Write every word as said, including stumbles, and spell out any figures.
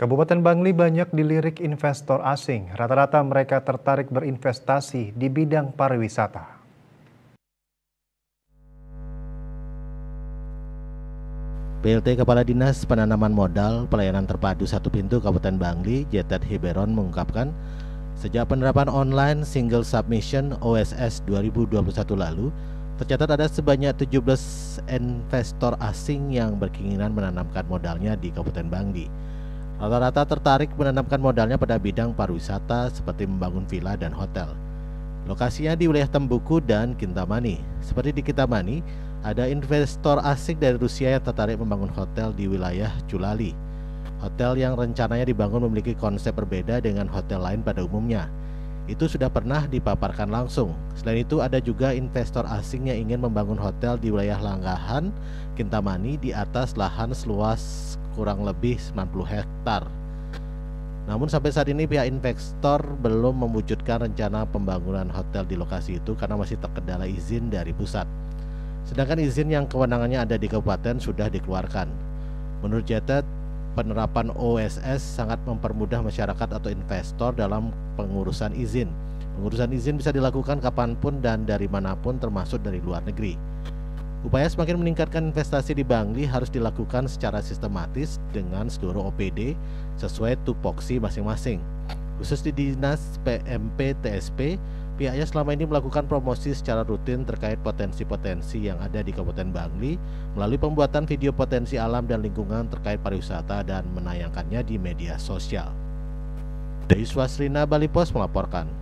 Kabupaten Bangli banyak dilirik investor asing. Rata-rata mereka tertarik berinvestasi di bidang pariwisata. P L T Kepala Dinas Penanaman Modal Pelayanan Terpadu Satu Pintu Kabupaten Bangli, Jetet Hiberon mengungkapkan, sejak penerapan online Single Submission O S S dua ribu dua puluh satu lalu, tercatat ada sebanyak tujuh belas investor asing yang berkeinginan menanamkan modalnya di Kabupaten Bangli. Rata-rata tertarik menanamkan modalnya pada bidang pariwisata seperti membangun villa dan hotel. Lokasinya di wilayah Tembuku dan Kintamani. Seperti di Kintamani, ada investor asing dari Rusia yang tertarik membangun hotel di wilayah Culali. Hotel yang rencananya dibangun memiliki konsep berbeda dengan hotel lain pada umumnya. Itu sudah pernah dipaparkan langsung. Selain itu, ada juga investor asing yang ingin membangun hotel di wilayah Langgahan, Kintamani di atas lahan seluas kurang lebih sembilan puluh hektar. Namun sampai saat ini pihak investor belum mewujudkan rencana pembangunan hotel di lokasi itu karena masih terkendala izin dari pusat. Sedangkan izin yang kewenangannya ada di kabupaten sudah dikeluarkan. Menurut Jetet, penerapan O S S sangat mempermudah masyarakat atau investor dalam pengurusan izin. Pengurusan izin bisa dilakukan kapanpun dan dari manapun, termasuk dari luar negeri. Upaya semakin meningkatkan investasi di Bangli harus dilakukan secara sistematis dengan seluruh O P D sesuai tupoksi masing-masing. Khusus di Dinas P M P T S P, pihaknya selama ini melakukan promosi secara rutin terkait potensi-potensi yang ada di Kabupaten Bangli melalui pembuatan video potensi alam dan lingkungan terkait pariwisata dan menayangkannya di media sosial. Dari Swasrina Bali Pos melaporkan.